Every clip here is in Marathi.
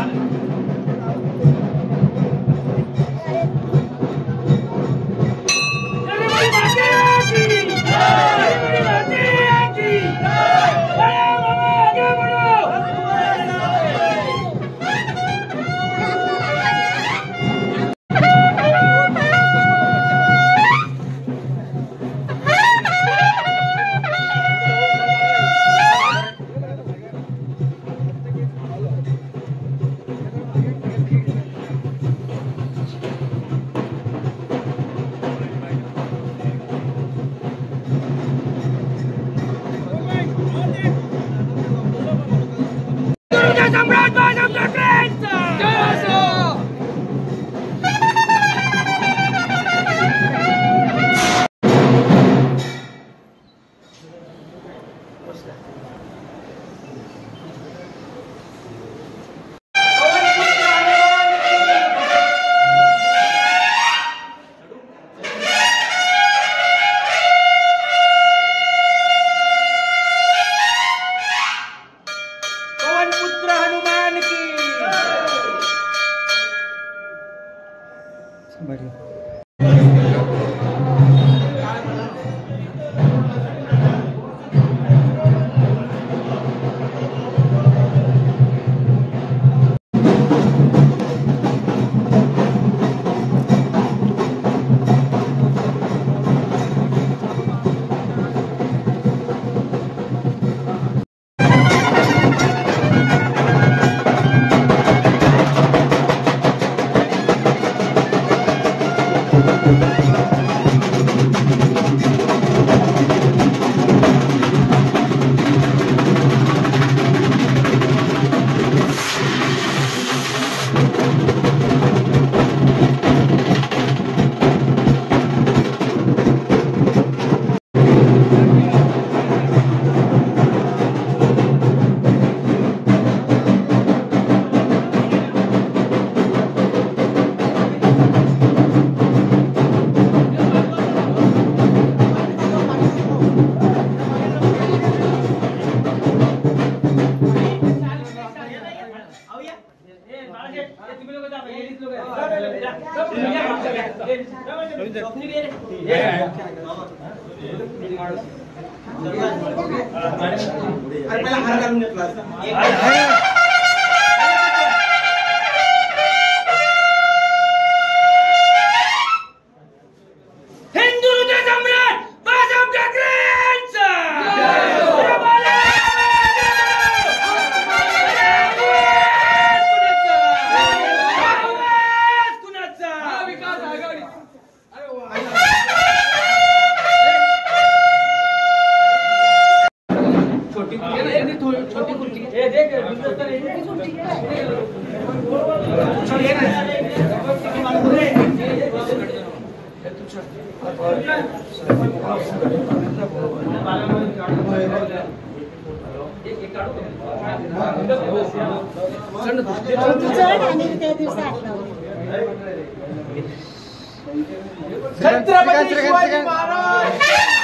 छत्रपती शिवाजी महाराज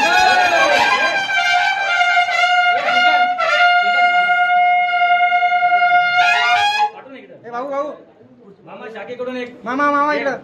भाऊ भाऊ मामा शाखेकडून एक मामा मामा इकडं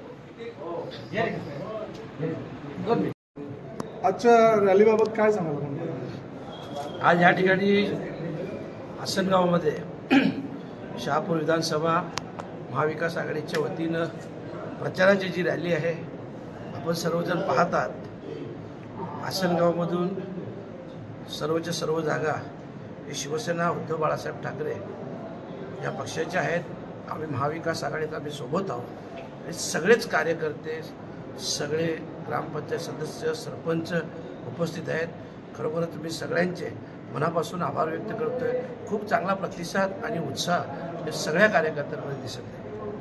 आजच्या रॅलीबाबत काय सांगाल? आज या ठिकाणी आसनगावमध्ये शहापूर विधानसभा महाविकास आघाडीच्या वतीनं प्रचाराची जी रॅली आहे आपण सर्वजण पाहतात. आसनगावमधून सर्वच्या सर्व जागा ही शिवसेना उद्धव बाळासाहेब ठाकरे या पक्षाच्या आहेत. आम्ही महाविकास आघाडीत आम्ही सोबत आहोत. हे सगळेच कार्यकर्ते सगळे ग्रामपंचायत सदस्य सरपंच उपस्थित आहेत. खरोखरच मी सगळ्यांचे मनापासून आभार व्यक्त करतोय. खूप चांगला प्रतिसाद आणि उत्साह या सगळ्या कार्यकर्त्यांमध्ये दिसत आहे.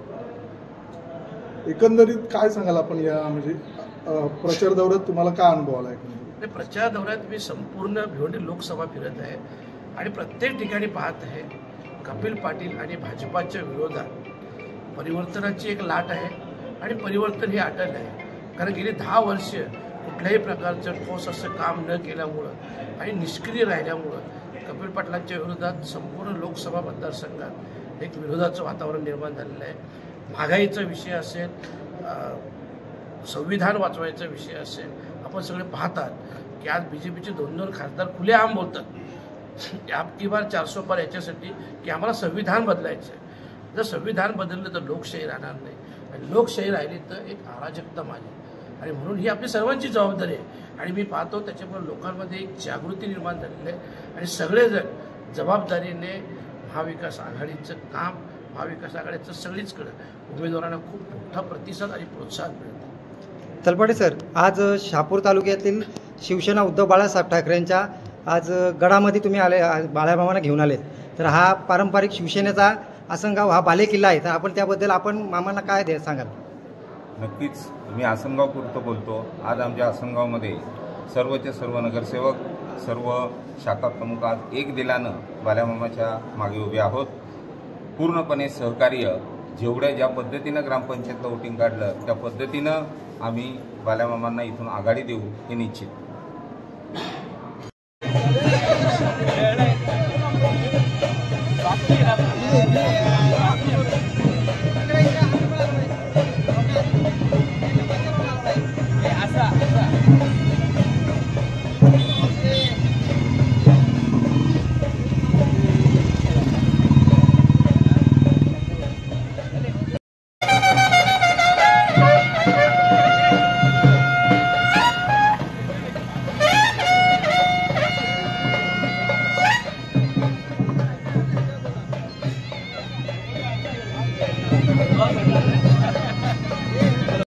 एकंदरीत काय सांगाल आपण या म्हणजे प्रचार दौऱ्यात तुम्हाला काय अनुभव आला? प्रचार दौऱ्यात मी संपूर्ण भिवंडी लोकसभा फिरत आहे आणि प्रत्येक ठिकाणी पाहत आहे कपिल पाटील आणि भाजपाच्या विरोधात परिवर्तनाची एक लाट आहे आणि परिवर्तन हे अटल आहे. कारण गेली 10 वर्ष कुठल्याही प्रकारचं ठोस असं काम न केल्यामुळं आणि निष्क्रिय राहिल्यामुळं कपिल पाटलांच्या विरोधात संपूर्ण लोकसभा मतदारसंघात एक विरोधाचं वातावरण निर्माण झालेलं आहे. महागाईचा विषय असेल, संविधान वाचवायचा विषय असेल, आपण सगळे पाहतात की आज BJPचे 2 खासदार खुलेआम बोलतात आपकी बार 400 पार याच्यासाठी की आम्हाला संविधान बदलायचं आहे. जर संविधान बदललं तर लोकशाही राहणार नाही, आणि लोकशाही राहिली तर एक अराजकता माजेल. आणि म्हणून ही आपली सर्वांची जबाबदारी आहे. आणि मी पाहतो त्याच्यामुळे लोकांमध्ये एक जागृती निर्माण झालेली आहे, आणि सगळेजण जबाबदारीने महाविकास आघाडीचं काम, महाविकास आघाडीचं सगळीचकडे उमेदवारांना खूप मोठा प्रतिसाद आणि प्रोत्साहन मिळतो. तलपाटे सर, आज शहापूर तालुक्यातील शिवसेना उद्धव बाळासाहेब ठाकरेंच्या आज गडामध्ये तुम्ही आले, बाळामामांना घेऊन आलेत. तर हा पारंपरिक शिवसेनेचा आसनगाव हा बालेकिल्ला आहे, तर आपण त्याबद्दल आपण मामांना काय सांगाल? नक्कीच मी आसनगाव पुरतं बोलतो. आज आमच्या आसनगावमध्ये सर्वचे सर्व नगरसेवक, सर्व शाखा प्रमुख आज एक दिलानं बाल्यामामाच्या मागे उभे आहोत. पूर्णपणे सहकार्य, ज्या पद्धतीनं ग्रामपंचायतला वोटिंग काढलं त्या पद्धतीनं आम्ही बाल्यामामांना इथून आघाडी देऊ हे निश्चित.